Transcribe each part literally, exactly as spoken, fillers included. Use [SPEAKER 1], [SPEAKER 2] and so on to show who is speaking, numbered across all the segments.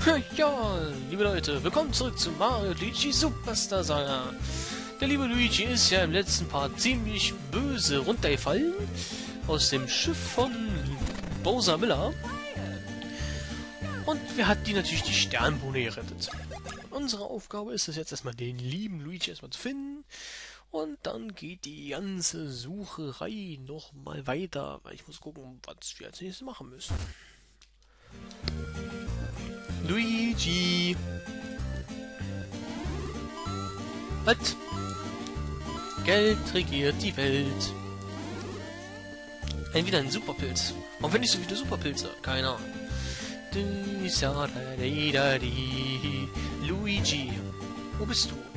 [SPEAKER 1] Ja, liebe Leute, willkommen zurück zu Mario Luigi Superstar Saga. Der liebe Luigi ist ja im letzten Part ziemlich böse runtergefallen aus dem Schiff von Bowser Miller. Und wir hat die natürlich die Sternbohne gerettet. Unsere Aufgabe ist es jetzt erstmal, den lieben Luigi erstmal zu finden. Und dann geht die ganze Sucherei nochmal weiter, weil ich muss gucken, was wir als nächstes machen müssen. Luigi! Was? Geld regiert die Welt. Ein wieder ein Superpilz. Warum finde ich so viele Superpilze? Keine Ahnung. Luigi, wo bist du?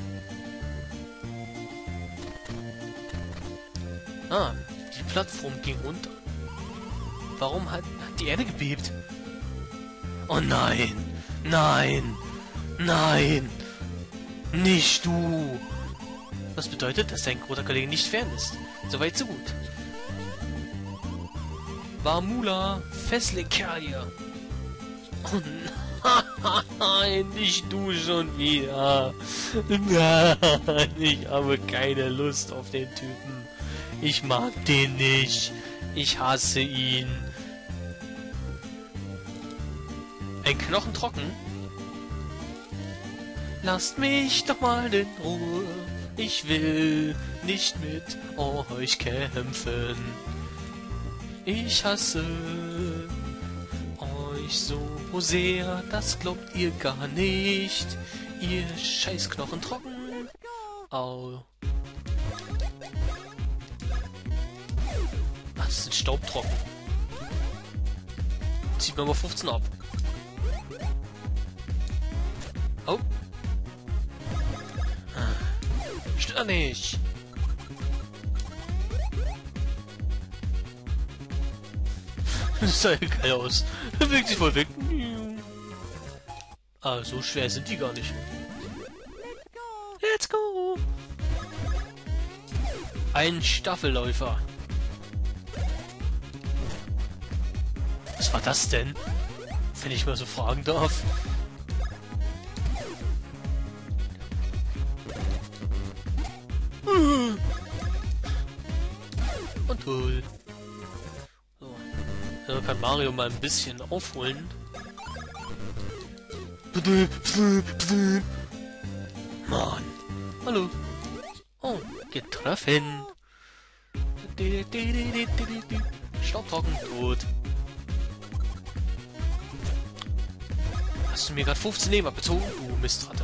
[SPEAKER 1] Ah, die Plattform ging runter. Warum hat, hat die Erde gebebt? Oh nein! Nein! Nein! Nicht du! Was bedeutet, dass dein großer Kollege nicht fern ist? Soweit so gut. Warmula, fessle Kerl hier. Oh nein, nicht du schon wieder. Nein, ich habe keine Lust auf den Typen. Ich mag den nicht. Ich hasse ihn. Ein Knochen trocken? Lasst mich doch mal in Ruhe. Ich will nicht mit euch kämpfen. Ich hasse euch so sehr, das glaubt ihr gar nicht. Ihr scheiß Knochen trocken. Au. Ach, das ist staubtrocken. Zieht mir aber fünfzehn ab. Oh. Stör nicht. Das sah ja geil aus. Bewegt sich voll weg. Ah, so schwer sind die gar nicht. Let's go. Ein Staffelläufer. Was war das denn? Wenn ich mal so fragen darf. Und toll. So. Dann kann Mario mal ein bisschen aufholen. Mann. Hallo. Oh, getroffen. Staubtrocken, tot. Hast du mir gerade fünfzehn Leben abgezogen? Du Mistratte.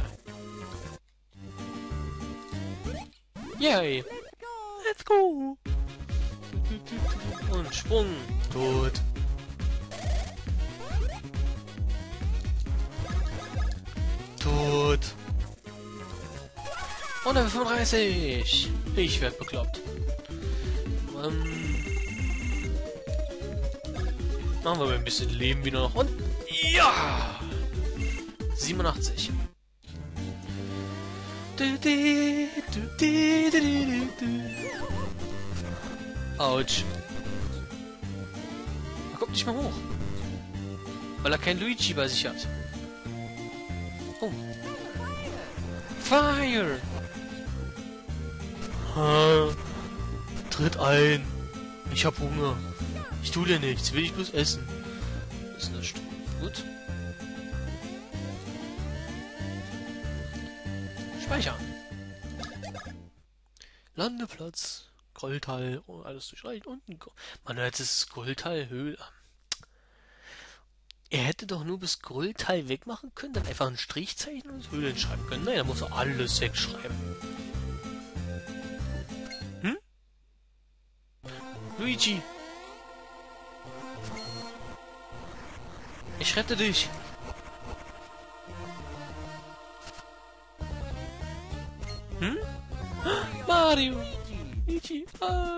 [SPEAKER 1] Yay. Let's go. Und Sprung. Tot. Tot. Und Level fünfunddreißig. Ich werd bekloppt. Ähm. Machen wir mal ein bisschen Leben wieder noch. Und ja! siebenundachtzig. Autsch. Er kommt nicht mal hoch. Weil er kein Luigi bei sich hat. Oh. Fire! Ha. Tritt ein. Ich hab Hunger. Ich tu dir nichts. Will ich bloß essen. Ist nicht. Gut. Speichern. Landeplatz. Grolltal, oh, alles durchreicht und ein man hört es Grolltal Höhle. Er hätte doch nur bis Grolltal wegmachen können, dann einfach ein Strichzeichen und Höhlen schreiben können. Nein, er muss doch alles wegschreiben. Hm? Luigi! Ich rette dich! Hm? Mario! Luigi! Oh.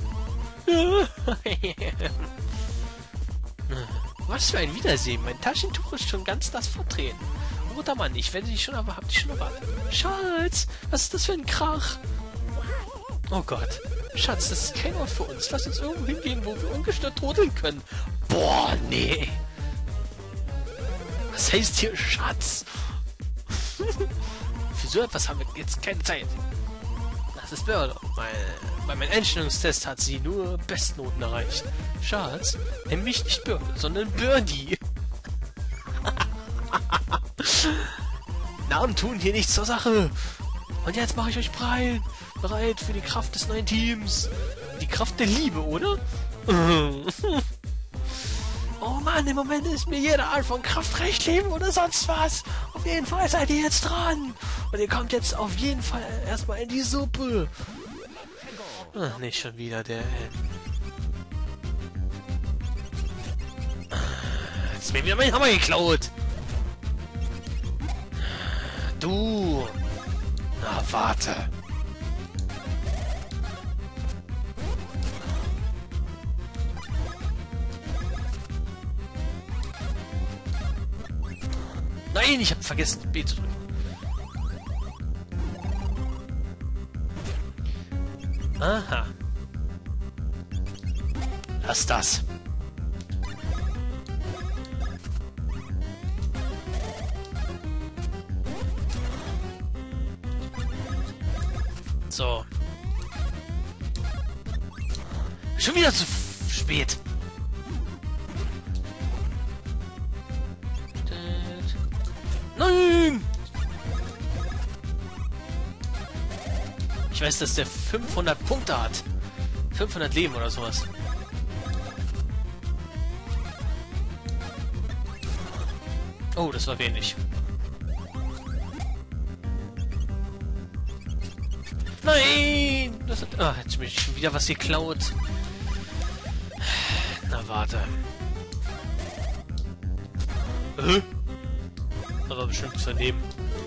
[SPEAKER 1] Was für ein Wiedersehen! Mein Taschentuch ist schon ganz nass verdreht. Roter Mann, ich werde dich schon, aber hab dich schon erwartet. Schatz! Was ist das für ein Krach? Oh Gott! Schatz, das ist kein Ort für uns. Lass uns irgendwo hingehen, wo wir ungestört todeln können. Boah, nee! Was heißt hier Schatz? Für so etwas haben wir jetzt keine Zeit. Das ist Börde. Bei, bei meinem Einstellungstest hat sie nur Bestnoten erreicht. Schatz, nenn mich nicht Börde, sondern Birdie. Namen tun hier nichts zur Sache. Und jetzt mache ich euch breit. Bereit für die Kraft des neuen Teams. Die Kraft der Liebe, oder? Oh Mann, im Moment ist mir jede Art von Kraft recht, Leben oder sonst was. Auf jeden Fall seid ihr jetzt dran. Und ihr kommt jetzt auf jeden Fall erstmal in die Suppe. Ach, nicht schon wieder der... Jetzt ist mir wieder mein Hammer geklaut. Du. Na, warte. Nein, ich hab vergessen, B zu drücken. Aha. Lass das. So. Schon wieder zu spät. Nein! Ich weiß, dass der fünfhundert Punkte hat. fünfhundert Leben oder sowas. Oh, das war wenig. Nein! Das hat... Ah, jetzt bin ich schon wieder was geklaut. Na, warte. Hä? Aber bestimmt vernehmen.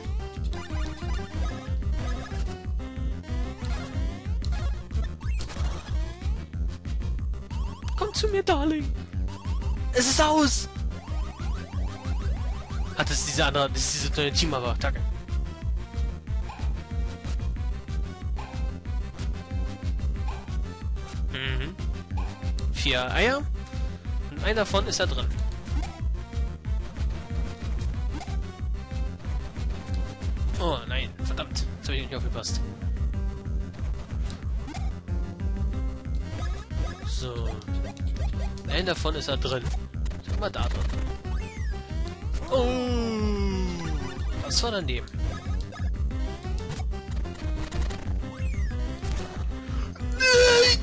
[SPEAKER 1] Komm zu mir, Darling. Es ist aus. Ah, das ist diese andere, das ist diese neue Team, aber danke. Mhm. Vier Eier. Und ein davon ist da drin. Oh nein, verdammt. Jetzt habe ich nicht aufgepasst. So. Ein davon ist da drin. Sag mal da drin. Oh. Das war daneben. Nein!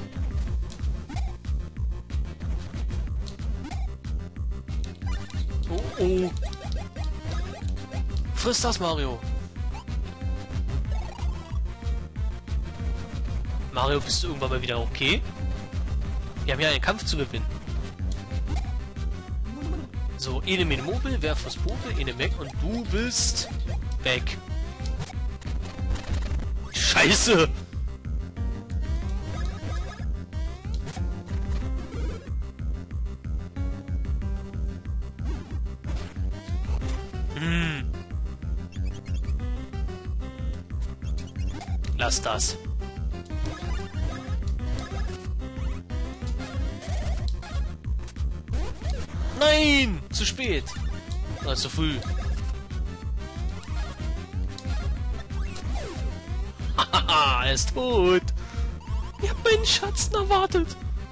[SPEAKER 1] Oh oh. Friss das, Mario. Mario, bist du irgendwann mal wieder okay? Wir haben ja einen Kampf zu gewinnen. So, Ene Mene Mobile, wer fürs Popel, Ene weg und du bist weg. Scheiße! Hm. Lass das. Nein! Zu spät! Oder zu früh. Hahaha, er ist tot! Ich hab meinen Schatz erwartet!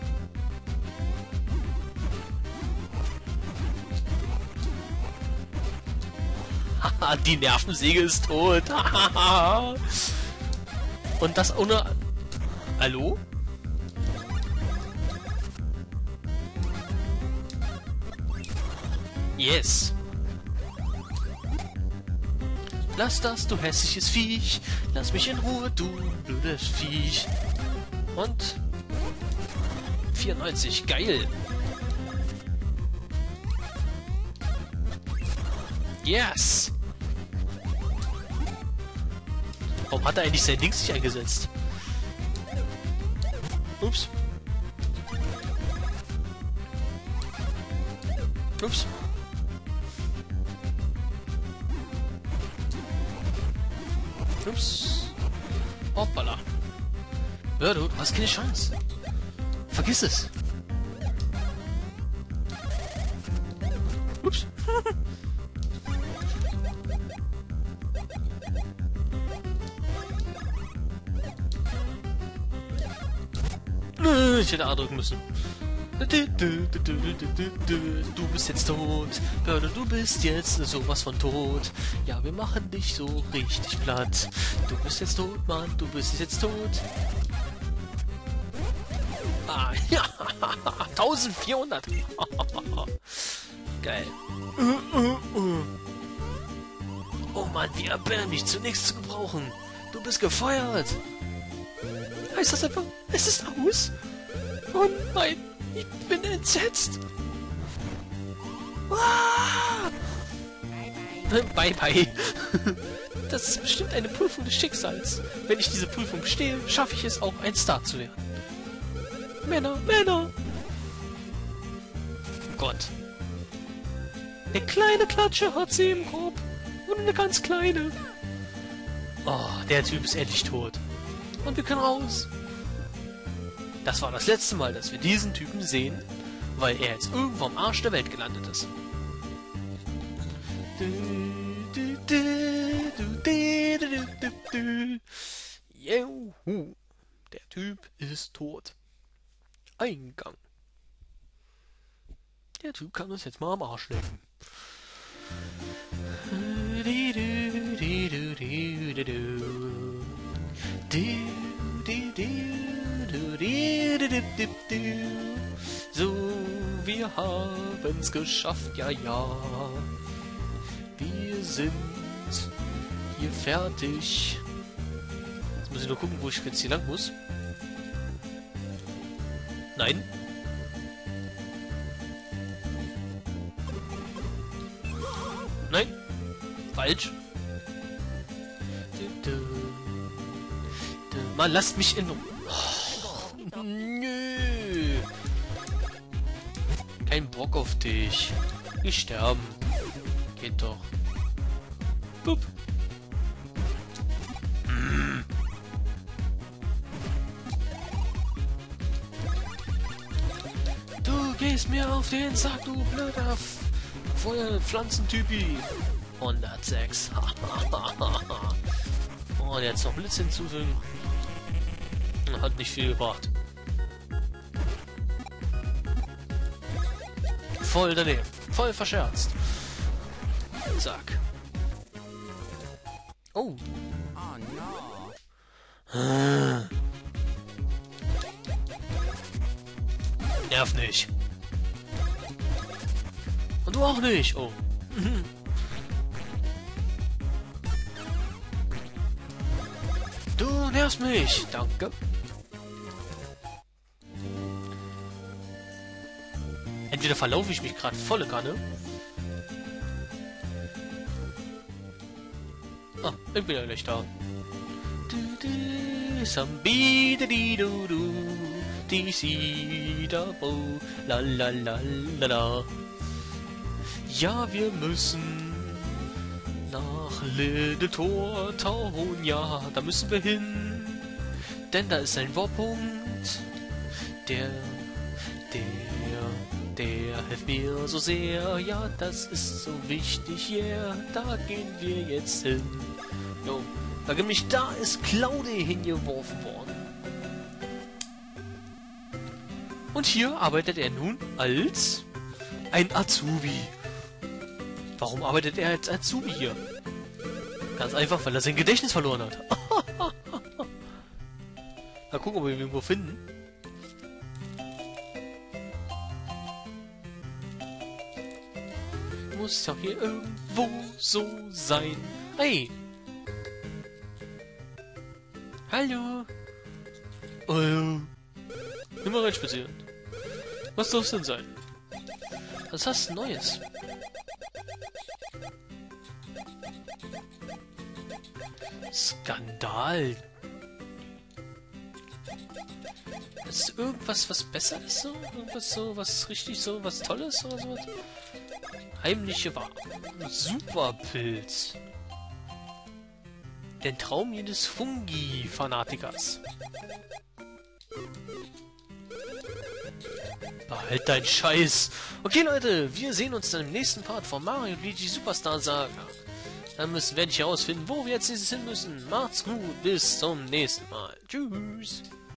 [SPEAKER 1] Haha, die Nervensäge ist tot! Hahaha! Und das ohne... Hallo? Yes. Lass das, du hässliches Viech. Lass mich in Ruhe, du blödes Viech. Und... vierundneunzig, geil. Yes. Warum hat er eigentlich sein Dings nicht eingesetzt? Ups. Ups. Ups. Hoppala. Ja, du hast keine Chance. Vergiss es. Ups. Ich hätte A drücken müssen. Du bist jetzt tot. Birdo, du bist jetzt sowas von tot. Ja, wir machen dich so richtig platt. Du bist jetzt tot, Mann. Du bist jetzt tot. Ah, ja. eintausendvierhundert. Geil. Oh Mann, wie erbärmlich, zu nichts zu gebrauchen. Du bist gefeuert. Heißt das einfach, es ist aus? Oh nein, ich bin entsetzt. Ah! Bye bye. Das ist bestimmt eine Prüfung des Schicksals. Wenn ich diese Prüfung bestehe, schaffe ich es auch, ein Star zu werden. Männer, Männer. Gott. Eine kleine Klatsche hat sie im Korb. Und eine ganz kleine. Oh, der Typ ist endlich tot. Und wir können raus. Das war das letzte Mal, dass wir diesen Typen sehen, weil er jetzt irgendwo am Arsch der Welt gelandet ist. Juhu. Der Typ ist tot. Eingang. Der Typ kann uns jetzt mal am Arsch lecken. So, wir haben's geschafft, ja, ja. Wir sind hier fertig. Jetzt muss ich nur gucken, wo ich jetzt hier lang muss. Nein. Nein. Falsch. Mann, lasst mich in... Oh, nö. Kein Bock auf dich. Wir sterben. Geht doch. Bup. Mm. Du gehst mir auf den Sack, du blöder Feuer-Pflanzentypi. hundertsechs. Und jetzt noch Blitz hinzufügen. Hat nicht viel gebracht. Voll daneben. Voll verscherzt. Zack. Oh. Ah. Nerv nicht. Und du auch nicht. Oh. Du nervst mich. Danke. Entweder verlaufe ich mich gerade volle Kanne. Ah, ich bin ja gleich da. Ja, wir müssen nach Liddetor Town. Ja, da müssen wir hin. Denn da ist ein Warpunkt. Der, der... Der hilft mir so sehr, ja, das ist so wichtig, yeah, da gehen wir jetzt hin. Jo, da nämlich da ist Claude hingeworfen worden. Und hier arbeitet er nun als ein Azubi. Warum arbeitet er als Azubi hier? Ganz einfach, weil er sein Gedächtnis verloren hat. Mal gucken, ob wir ihn irgendwo finden. Muss doch hier irgendwo so sein. Hey! Hallo! Oh. Nimm mal rein spazieren. Was soll es denn sein? Was hast du Neues? Skandal! Ist irgendwas, was besser ist? So? Irgendwas so, was richtig so, was Tolles oder sowas? Heimliche Ware. Superpilz. Der Traum jedes Fungi-Fanatikers. Behalt deinen Scheiß. Okay, Leute, wir sehen uns dann im nächsten Part von Mario und Luigi Superstar Saga. Dann müssen, werde ich herausfinden, wo wir jetzt dieses hin müssen. Macht's gut, bis zum nächsten Mal. Tschüss.